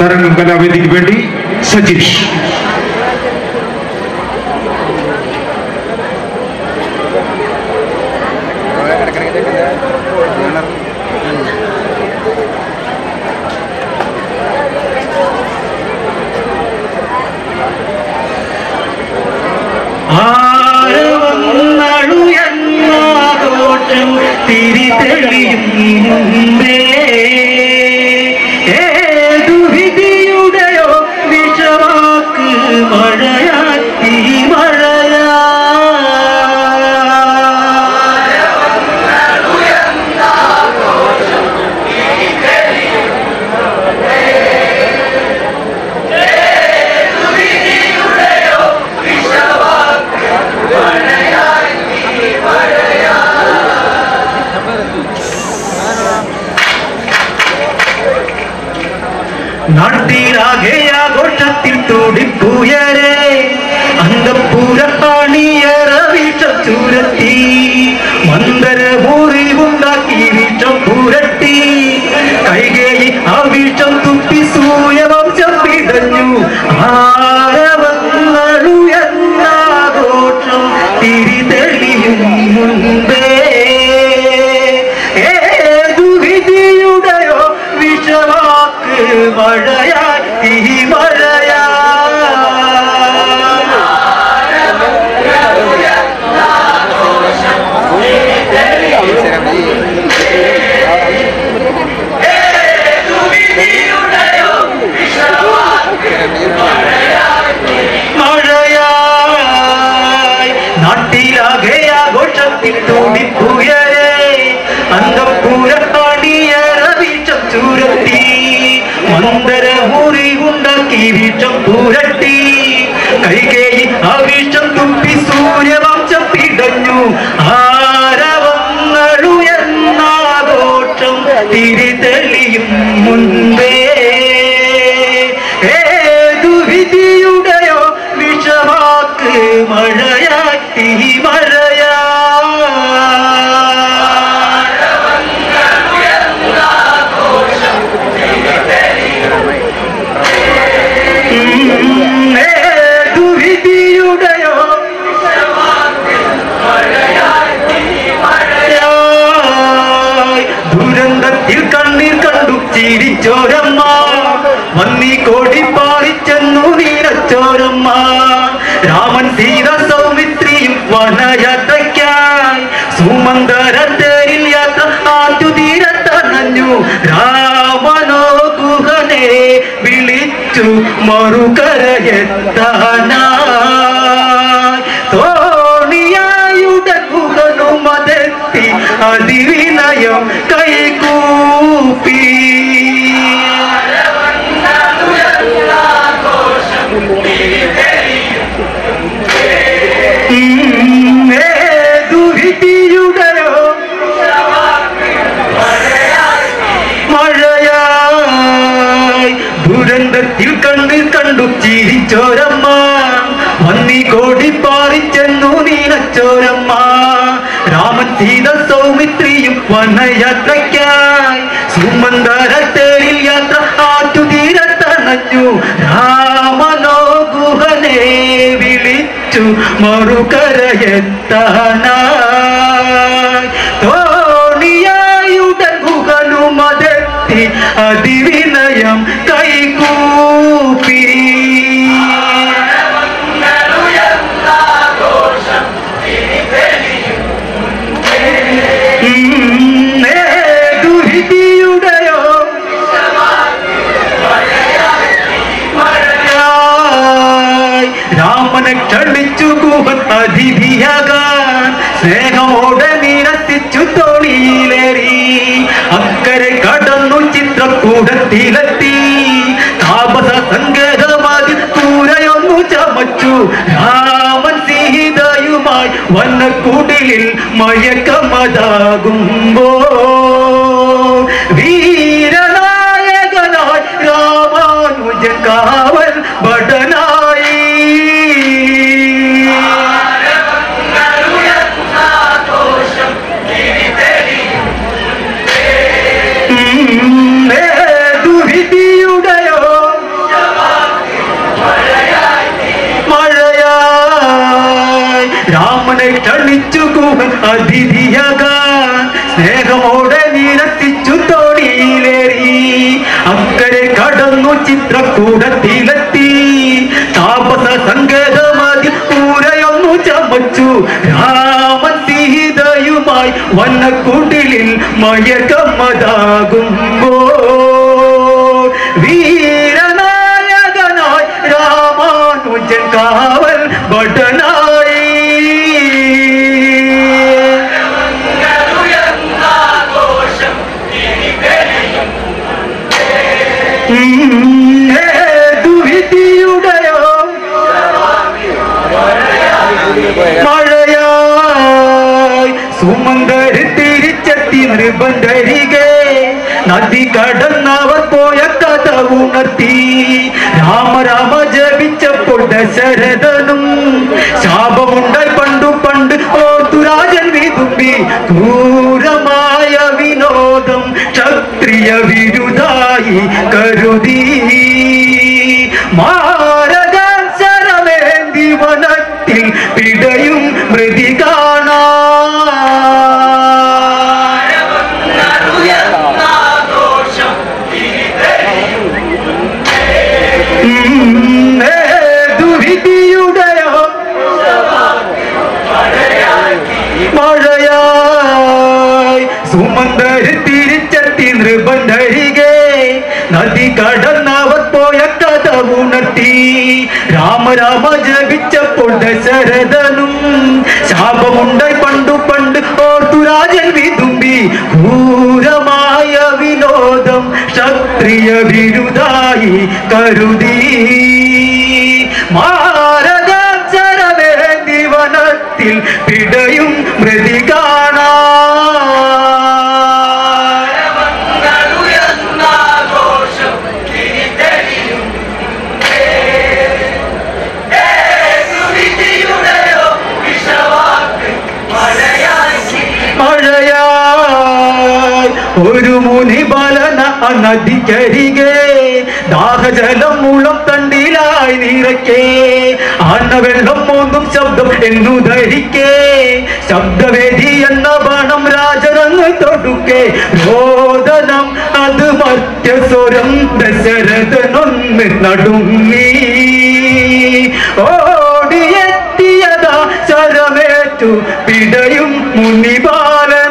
തരംഗം കലാവേദിക്ക് വേണ്ടി സജീഷ്. തിരിതെളിയും മുമ്പേ ഏതു വിധിയുടെയോ വിഷവാക്ക് മഴയാക്കി മഴയാ നാട്ടിലാകെ ആഘോഷത്തിൽ തുടിപ്പുയരെ അന്തപ്പൂര പണിയറ വീക്ഷം ചുരത്തി മന്ദര മുറിവുണ്ടാക്കി വീക്ഷം പുരട്ടി കൈകേയി ആ വീക്ഷം തുപ്പി സൂര്യവംശം പിടഞ്ഞു ആരവങ്ങളുയർന്നാഘോഷം തിരിതെളിയും മുൻപേ ഏതു വിധിയുടെയോ വിഷവാക്ക് മഴയാക്കി മഴയാ മഴയായി നാട്ടിലാകെ ആഘോഷത്തിൽ തുടിപ്പുയരെ അന്തപ്പൂര പണിയറ വീക്ഷം ചുരത്തി മന്ദര മുറിവുണ്ടാക്കി വീക്ഷം പുരട്ടി കൈകേയി ആ വീക്ഷം തുപ്പി സൂര്യവംശം പിടഞ്ഞു ആരവങ്ങളുയർന്നാഘോഷം തിരിതെളിയും മുൻപേ ഏതു വിധിയുടെയോ വിഷവാക്ക് മഴയാക്കി മഴയാ ഏതു വിധിയുടെയോ ദുരന്തത്തിൽ കണ്ണീർ കണ്ടു ചിരിച്ചോരമ്മ വന്നി കോടി പാറിച്ചെന്നു നീരച്ചോരമ്മ രാമൻ സീത സൗമിത്രിയും വനയാത്രയ്ക്കായി സുമന്ദര തേരിൽ യാത്ര ആറ്റുതീരത്തണഞ്ഞു രാമനോ ഗുഹനെ വിളിച്ചു മറുകരയെത്താനായി തോണിയായുടെ ഗുഹനുമതെത്തി അതിവിനയം കൈകൂപ്പി ഏതു വിധിയുടെയോ മഴയായി ദുരന്തത്തിൽ കണ്ണിൽ കണ്ടു ചിരിച്ചോരമ്മ വന്നി കോടി പാറിച്ചെന്നു നീനച്ചോരമ്മ രാമൻ സീത സൗമിത്രിയും വനയാത്രയ്ക്കായി സുമന്ദര തേരിൽ യാത്ര ആറ്റുതീരത്തണഞ്ഞു രാമനോ ഗുഹനെ വിളിച്ചു മറുകരയെത്താനായി തോണിയായുടെ ഗുഹനുമതെത്തി അതിവിനയം കൈകൂപ്പി ഏതു വിധിയുടെയോ രാമനെ ക്ഷണിച്ചു ഗുഹൻ അതിഥിയാകാൻ സ്നേഹമോടെ നിരത്തിച്ചു തോണിയിലേറി അക്കരെ കടന്നു ചിത്രകൂടത്തിലെത്തി താപസ സങ്കേതമാതി കൂരയൊന്നു ചമച്ചു രാമൻ സീതയുമായി വന്നക്കുടിലിൽ മയക്കമതാകുമ്പോ വീരനായകനായി രാമാനുജൻ കാവൽ ഭടനായി ഏതു വിധിയുടെയോ ക്ഷണിച്ചു അതിഥിയാകാൻ സ്നേഹമോടെ നിരത്തിച്ചു തോണിയിലേറി അക്കരെ കടന്നു ചിത്രക്കൂടത്തിലെത്തി താപസ സങ്കേതമതി കൂരയൊന്നു ചമച്ചു രാമൻ സീതയുമായി വന്നക്കുടിലിൽ മയക്കമതാകുമ്പോ വീരനായകനായി രാമാനുജൻ കാവൽ ഭടനായി മഴയായി സുമങ്കര് തിരിച്ചെത്തി നിർബന്ധരികെ നദി കടന്നവർ പോയ കഥ ഉണർത്തി രാമ രാമ ജപിച്ചപ്പോൾ ദശരഥനും ശാപമുണ്ടായി പണ്ട് ഓത്തുരാജൻ വിതുമ്പി ക്രൂരമായ വിനോദം ക്ഷത്രിയ വിരുദായി കരുതി മാരകൻ ശരമേന്തി വനത്തിൽ പിടയും മൃതി കാണാ മഴയായി സുമന്തര് തിരിച്ചെത്തി നൃബന്ധരികെ നദി കടന്നവർ പോയ കഥ ഉണർത്തി രാമ രാമ ജപിച്ചപ്പോൾ ദശരഥനും ശാപമുണ്ടായി പണ്ട് ഓർത്തുരാജൻ വിതുമ്പി ക്രൂരമായ വിനോദം ക്ഷത്രിയ വിരുദായി കരുതി മാരകാചരമേന്തി വനത്തിൽ പിടയും മൃതി കാണാ ഒരു മുനിബലന നദിക്കരികെ ദാഹജലം മൂളം തണ്ടിലായി നിറയ്ക്കേ ആനവെള്ളം മോന്തും ശബ്ദം എന്നു ധരിക്കേ ശബ്ദവേദി എന്ന ബാണം രാജനങ്ങ് തൊടുക്കേ രോദനം അത് മർത്യസ്വരം ദശരഥനൊന്ന് നടുങ്ങി ഓടിയെത്തിയതാ ശരമേറ്റു പിടയും മുനിബാലൻ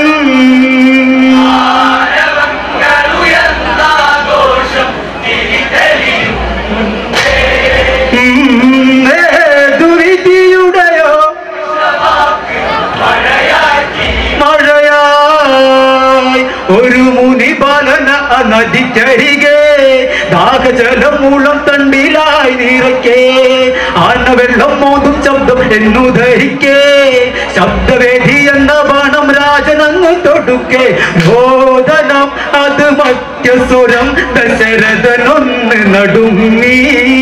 ഒരു മുനിബാലന നദിക്കരികെ ദാഹജലം മൂളം തണ്ടിലായി നിറയ്ക്കേ ആനവെള്ളം മോതും ശബ്ദം എന്നു ധരിക്കേ ശബ്ദവേദി എന്ന ബാണം രാജനങ്ങ് തൊടുക്കേ രോദനം അത് മത്യസ്വരം ദശരഥനൊന്ന് നടുങ്ങി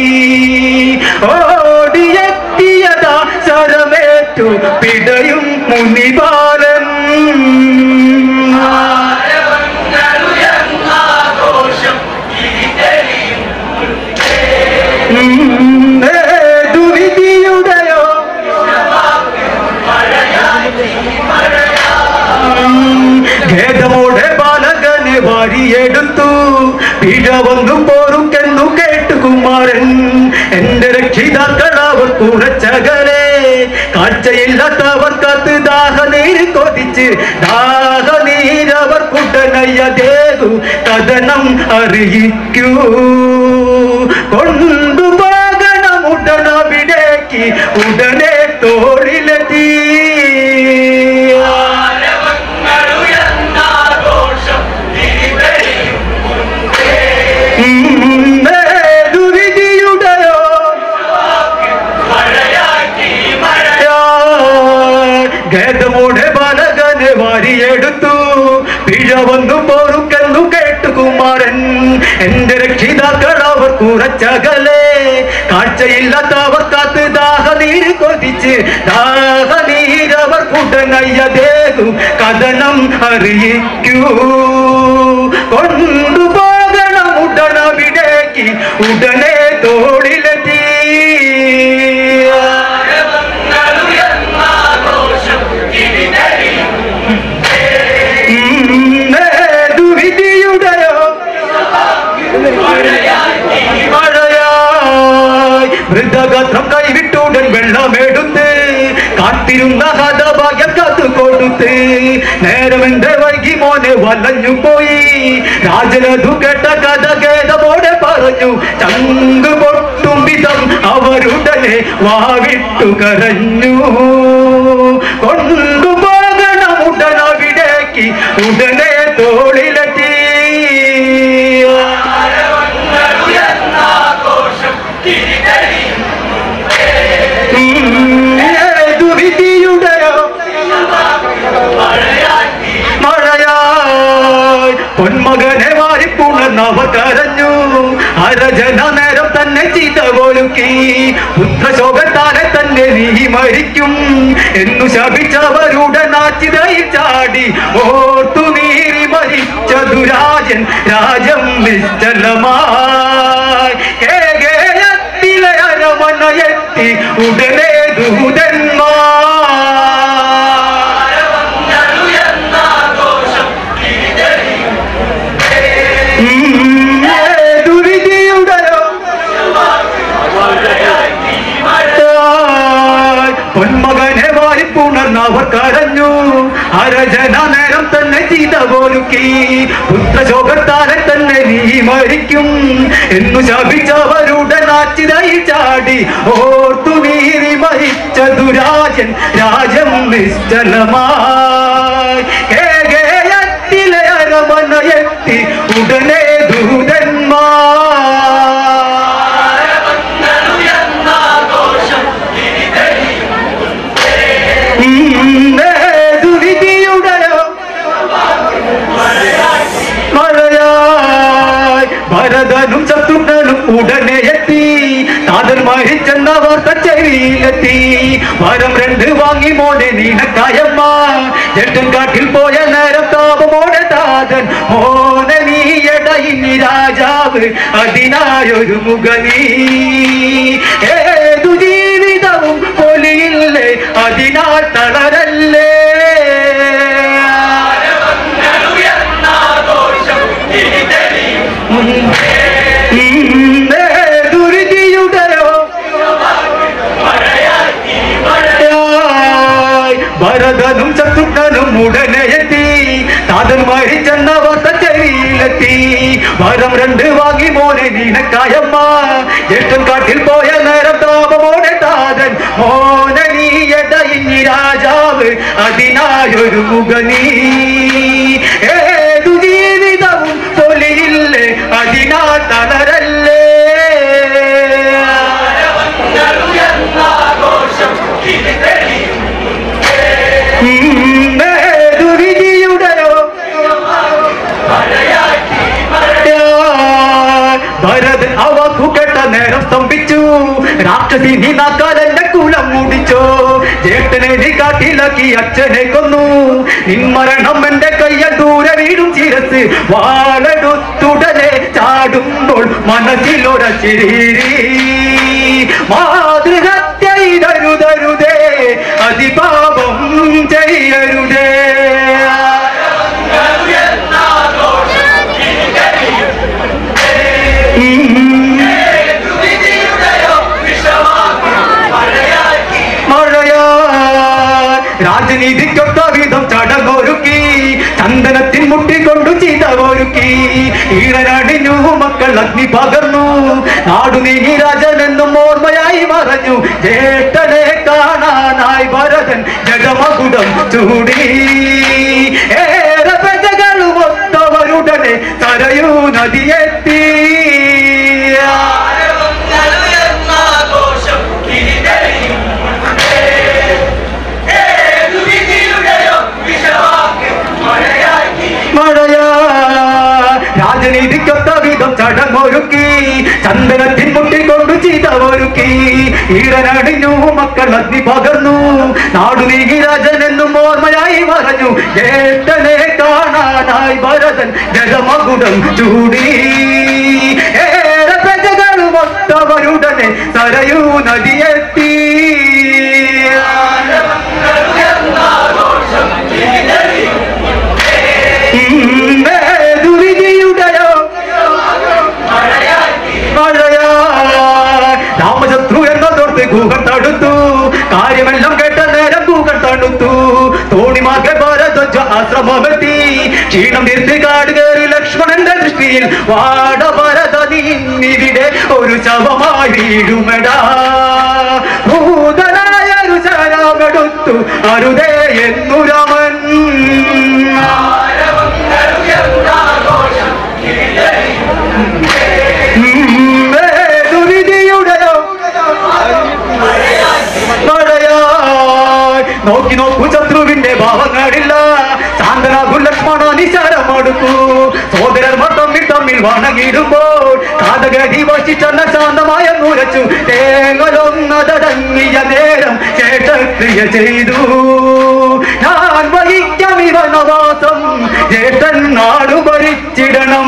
ഓടിയെത്തിയതാ ശരമേറ്റു പിടയും മുനിബാലൻ ഖേദമോടെ ബാലകനെ വാരിയെടുത്തു പിഴ വന്നു പോറുക്കെന്നു കേട്ടു കുമാരൻ എന്റെ രക്ഷിതാക്കൾ അവർ കുറച്ചകലെ കാഴ്ചയില്ലാത്തവർ കാത്ത് ദാഹനീര് കൊതിച്ച് ദാഹനീരവർ കുടനയ്യതേകു കഥനം അറിയിക്കൂ കൊണ്ടുപോകണം ഉടനവിടേക്ക് ഉടനെ തോളിലെത്തി ഖേദമോടെ ബാലകനെ വാരിയെടുത്തു പിഴ വന്നു പോറുക്കെന്നു കേട്ടു കുമാരൻ എന്റെ രക്ഷിതാക്കൾ അവർ കുറച്ചകലെ കാഴ്ചയില്ലാത്തവർ കാത്ത് ദാഹനീര് കൊതിച്ച് ദാഹനീരവർ കുടനയ്യതേകു കഥനം അറിയിക്കൂ കൊണ്ടുപോകണം ഉടനവിടേക്ക് ഉടനെ തോളിലെത്തി നേരമെന്റെ വൈകി മോനെ വലഞ്ഞു പോയി രാജനതു കേട്ട കഥ ഖേദമോടെ പറഞ്ഞു ചങ്ക് പൊട്ടും വിധം അവരുടനെ വാവിട്ടു കരഞ്ഞു കൊണ്ടുപോകണം ഉടനവിടേക്ക് ഉടനെ തോളിലെത്തി പൊന്മകനെ വാരിപ്പുണർന്നവർ കരഞ്ഞു അരജന നേരം തന്നെ ചീത്ത പോലുക്കി പുത്രശോകത്താലെ തന്നെ നീ മരിക്കും എന്നു ശപിച്ചവരുടെ നാച്ചിതയിൽ ചാടി ഓർത്തു നീറി മരിച്ച ദുരാജൻ രാജം നിശ്ചലമായി കേകേയത്തിലെ അരമനയെത്തി ഉടനെ ദൂതന്മാർ പൊന്മകനെ വാരിപ്പുണർന്നവർ കരഞ്ഞു അരജന നേരം തന്നെ ചീത പോലുക്കി പുത്രശോകത്താലെ തന്നെ നീ മരിക്കും എന്നു ശപിച്ചവരുടെ നാച്ചിതയിൽ ചാടി ഓർത്തു നീറി മരിച്ച ദുരാജൻ രാജം നിശ്ചലമായി കേകേയത്തിലെ അരമനയെത്തി ഉടനെ ദൂതന്മാർ ഭരതനും ശത്രുഘ്നനും ഉടനെ എത്തി താതൻ മരിച്ചെന്ന വാർത്ത ചെവിയിലെത്തി വരം 2 വാങ്ങി മോനെ നിനക്കായമ്മ ജട്ടൻ കാട്ടിൽ പോയ നേരം താപമോടെ താതൻ മോനെ നീയട ഇനി രാജാവ് അതിനായൊരു മുഖനീ ഏതു ജീവിതവും പൊലിയില്ലേ അതിനാൽ തളരല്ലേ ഭരതനും ശത്രുഘ്നനും ഉടനെ എത്തി താതൻ മരിച്ചെന്ന വാർത്ത ചെവിയിലെത്തി വരം 2 വാങ്ങി മോനെ നിനക്കായമ്മ ജട്ടൻ കാട്ടിൽ പോയ നേരം താപമോടെ താതൻ മോനെ നീയട ഇനി രാജാവ് അതിനായൊരു മുഖനീ ഏതു ജീവിതവും പൊലിയില്ലേ അതിനാൽ തളരല്ലേ ഭരതൻ അവക്കു കേട്ട നേരം സ്തംഭിച്ചു രാക്ഷസി നീ നാക്കാലെന്റെ കുലം മൂടിച്ചോ ജേട്ടനെ നീ കാട്ടിലാക്കി അച്ഛനെ കൊന്നു നിൻ മരണം എന്റെ കയ്യൽ ദൂരെ വീടും ചിരസ് വാളെടുത്തുടനെ ചാടുമ്പോൾ മനസ്സിലൊരച്ചിരി മാതൃഹത്യ ഇടരുതരുതേ അതിപാപം ചെയ്യരുതേ രാജനീതിക്കൊത്ത വിധം ചടങ്ങൊരുക്കി ചന്ദനത്തിൽ മുട്ടിക്കൊണ്ടു ചീത ഒരുക്കി ഈഴനടിഞ്ഞു മക്കൾ അഗ്നി പകർന്നു നാടു നീങ്ങി രാജനെന്നും ഓർമ്മയായി മറഞ്ഞു ജേട്ടനെ കാണാനായി ഭരതൻ ജഗമകുടം ചൂടി ഏറെ പ്രജകളും ഒത്തവരുടനെ തരയൂ നദിയെത്തി രാജനീതിക്കൊത്ത വിധം ചടങ്ങൊരുക്കി ചന്ദനത്തിൽ മുട്ടിക്കൊണ്ടു ചീത ഒരുക്കി ഈഴനടിഞ്ഞു മക്കൾ അഗ്നി പകർന്നു നാടു നീങ്ങി രാജനെന്നും ഓർമ്മയായി മറഞ്ഞു ജേട്ടനെ കാണാനായി ഭരതൻ ജഗമകുടം ചൂടി ഏറെ പ്രജകളും ഒത്തവരുടനെ സരയൂ നദിയെത്തി രാമശത്രു എന്നതോർത്ത് ഗൂഹം തടുത്തു കാര്യമെല്ലാം കേട്ട നേരം ഗൂഹം തടുത്തു തോണിമാകെ ക്ഷീണം തീർത്ത് കാടുകേറി ലക്ഷ്മണന്റെ ദൃഷ്ടിയിൽ വാടഭരത നിന്നിവിടെ ഒരു ശവമായി വീഴുമെടാ ഭൂതനായ ഒരു ശരമെടുത്തു അരുതേ എന്നു രാമൻ നോക്കി നോക്കൂ ശത്രുവിന്റെ ഭാവങ്ങളില്ല ശാന്തനാകു ലക്ഷ്മണ നിശാരമടുക്കൂ സോദരന്മാർ തമ്മിൽ വണങ്ങിടുമ്പോൾ കാതകടി വശിച്ചെന്ന ശാന്തമായ മുരച്ചു തേങ്ങലൊന്നതടങ്ങിയ നേരം ചേട്ടക്രിയ ചെയ്തു ഞാൻ വഹിക്കാം ഈ വനവാസം ചേട്ടൻ നാടു ഭരിച്ചിടണം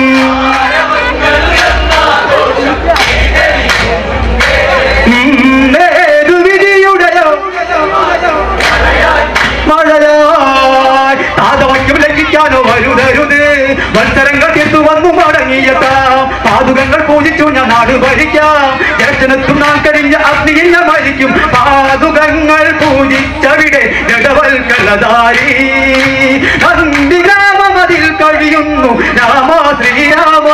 താതവയ്ക്കും ലംഘിക്കാനോ വരുതരുത് മത്സരങ്ങൾ തീർത്തു വന്നു മടങ്ങിയെത്താം പാതുകങ്ങൾ പൂജിച്ചു ഞാൻ നാട് ഭരിക്കാം ജ്യേഷ്ഠനെത്തും നാം കഴിഞ്ഞ അഗ്നിയിൽ ഞാൻ മരിക്കും പാതുകങ്ങൾ പൂജിച്ചവിടെ ജഡവൽക്കലധാരി നന്ദി ഗ്രാമമതിൽ കഴിയുന്നു രാമ ശ്രീരാമ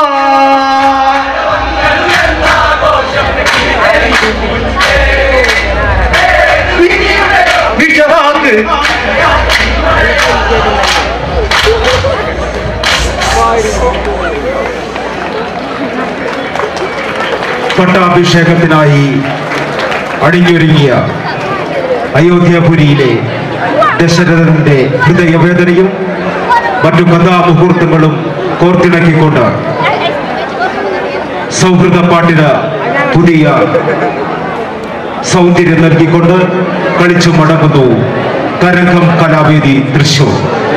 വിഷവാക്ക് പട്ടാഭിഷേകത്തിനായി അണിഞ്ഞൊരുങ്ങിയ അയോധ്യാപുരിയിലെ ദശരഥന്റെ ഹൃദയവേദനയും മറ്റു കഥാമുഹൂർത്തങ്ങളും കോർത്തിണക്കിക്കൊണ്ട് സൗഹൃദ പാട്ടിന് പുതിയ സൗന്ദര്യം നൽകിക്കൊണ്ട് കളിച്ചു മടങ്ങുന്നു തരംഗം കലാവേദി തൃശൂർ.